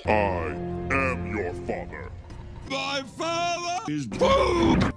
I am your father. My father is poop!